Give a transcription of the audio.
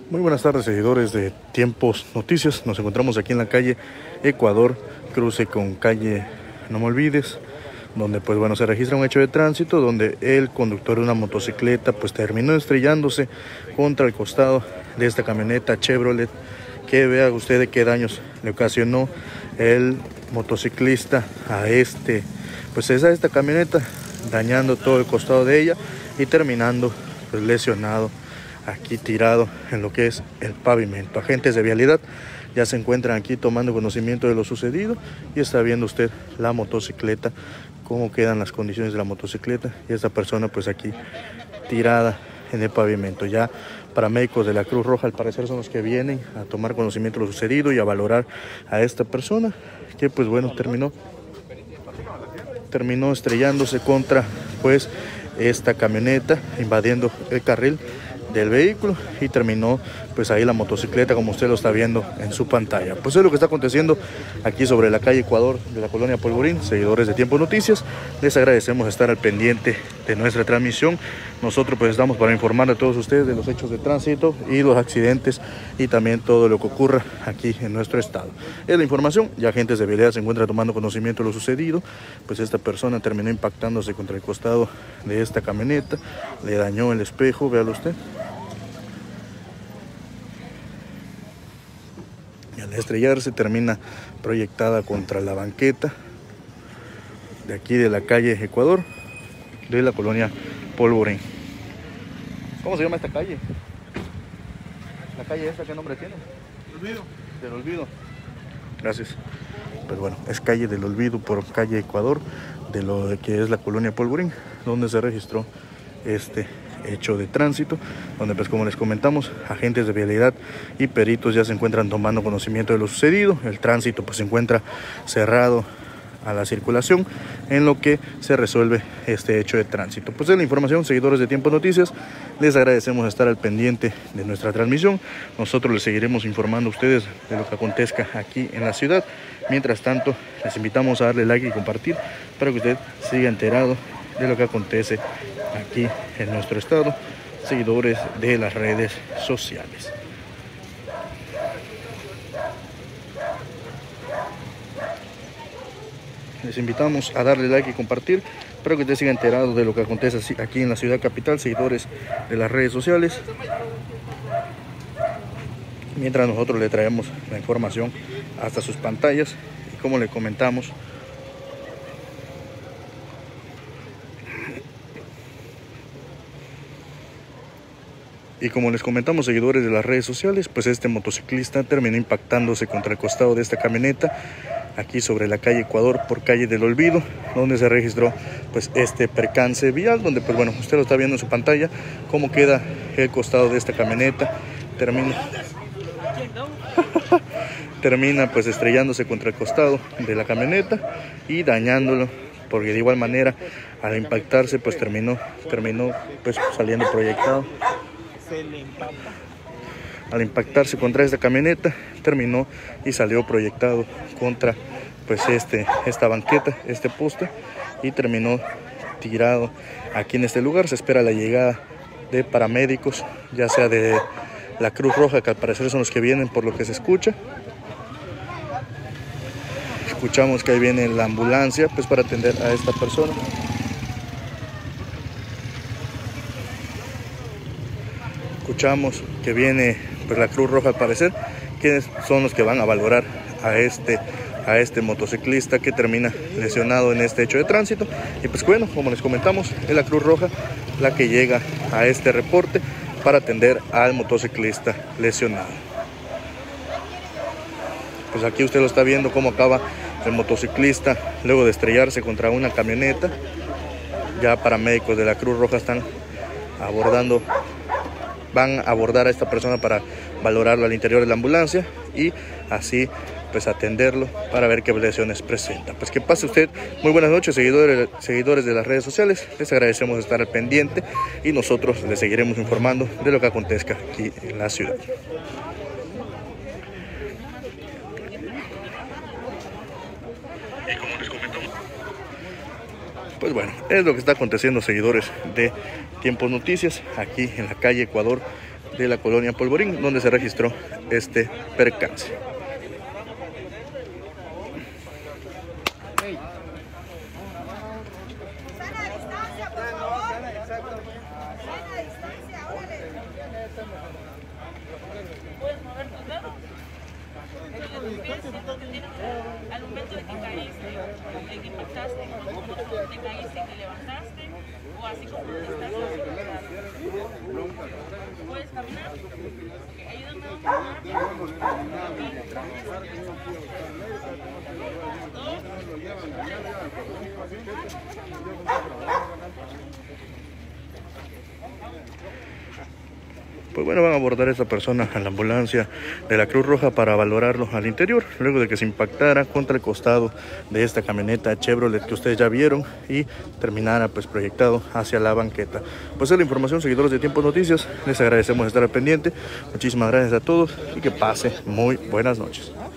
Muy buenas tardes, seguidores de Tiempos Noticias. Nos encontramos aquí en la calle Ecuador, cruce con calle No Me Olvides, donde pues bueno, se registra un hecho de tránsito donde el conductor de una motocicleta pues terminó estrellándose contra el costado de esta camioneta Chevrolet, que vea usted de qué daños le ocasionó el motociclista a esta camioneta, dañando todo el costado de ella y terminando pues lesionado aquí tirado en lo que es el pavimento. Agentes de vialidad ya se encuentran aquí tomando conocimiento de lo sucedido y está viendo usted la motocicleta, cómo quedan las condiciones de la motocicleta y esta persona pues aquí tirada en el pavimento. Ya paramédicos de la Cruz Roja al parecer son los que vienen a tomar conocimiento de lo sucedido y a valorar a esta persona que pues bueno terminó estrellándose contra pues esta camioneta, invadiendo el carril del vehículo y terminó pues ahí la motocicleta, como usted lo está viendo en su pantalla. Pues es lo que está aconteciendo aquí sobre la calle Ecuador de la colonia Polvorín. Seguidores de Tiempo Noticias, les agradecemos estar al pendiente de nuestra transmisión. Nosotros pues estamos para informar a todos ustedes de los hechos de tránsito y los accidentes y también todo lo que ocurra aquí en nuestro estado. Es la información, ya agentes de vialidad se encuentran tomando conocimiento de lo sucedido. Pues esta persona terminó impactándose contra el costado de esta camioneta, le dañó el espejo, véalo usted. Y al estrellarse termina proyectada contra la banqueta de aquí de la calle Ecuador de la colonia Polvorín. ¿Cómo se llama esta calle? ¿La calle esta qué nombre tiene? Olvido. Del Olvido. Gracias. Pues bueno, es calle del Olvido por calle Ecuador de lo que es la colonia Polvorín, donde se registró este hecho de tránsito, donde pues como les comentamos, agentes de vialidad y peritos ya se encuentran tomando conocimiento de lo sucedido. El tránsito pues se encuentra cerrado a la circulación en lo que se resuelve este hecho de tránsito. Pues es la información, seguidores de Tiempo Noticias, les agradecemos estar al pendiente de nuestra transmisión. Nosotros les seguiremos informando a ustedes de lo que acontezca aquí en la ciudad. Mientras tanto, les invitamos a darle like y compartir para que usted siga enterado de lo que acontece aquí en nuestro estado, seguidores de las redes sociales. Les invitamos a darle like y compartir para que usted siga enterado de lo que acontece aquí en la ciudad capital, seguidores de las redes sociales, mientras nosotros le traemos la información hasta sus pantallas. Y como le comentamos, seguidores de las redes sociales, pues este motociclista terminó impactándose contra el costado de esta camioneta aquí sobre la calle Ecuador por calle del Olvido, donde se registró pues este percance vial, donde pues bueno, usted lo está viendo en su pantalla cómo queda el costado de esta camioneta. Termina pues estrellándose contra el costado de la camioneta y dañándolo, porque de igual manera al impactarse pues terminó pues saliendo proyectado. Al impactarse contra esta camioneta terminó y salió proyectado contra pues esta banqueta, este poste, y terminó tirado aquí en este lugar. Se espera la llegada de paramédicos, ya sea de la Cruz Roja, que al parecer son los que vienen por lo que se escucha. Escuchamos que ahí viene la ambulancia pues para atender a esta persona. Escuchamos que viene pues la Cruz Roja al parecer, que son los que van a valorar a este motociclista que termina lesionado en este hecho de tránsito. Y pues bueno, como les comentamos, es la Cruz Roja la que llega a este reporte para atender al motociclista lesionado. Pues aquí usted lo está viendo cómo acaba el motociclista luego de estrellarse contra una camioneta. Ya paramédicos de la Cruz Roja van a abordar a esta persona para valorarlo al interior de la ambulancia y así pues atenderlo para ver qué lesiones presenta. Pues que pase usted muy buenas noches, seguidores de las redes sociales. Les agradecemos estar al pendiente y nosotros les seguiremos informando de lo que acontezca aquí en la ciudad. Y como les comentamos, pues bueno, es lo que está aconteciendo, seguidores de Tiempos Noticias, aquí en la calle Ecuador de la colonia Polvorín, donde se registró este percance. Al momento de que caíste, de que impactaste, te caíste y te levantaste, o así como estás puedes caminar. Okay, ayúdame a Pues bueno, van a abordar a esta persona a la ambulancia de la Cruz Roja para valorarlo al interior, luego de que se impactara contra el costado de esta camioneta Chevrolet que ustedes ya vieron y terminara pues proyectado hacia la banqueta. Pues es la información, seguidores de Tiempo Noticias, les agradecemos estar al pendiente, muchísimas gracias a todos y que pase muy buenas noches.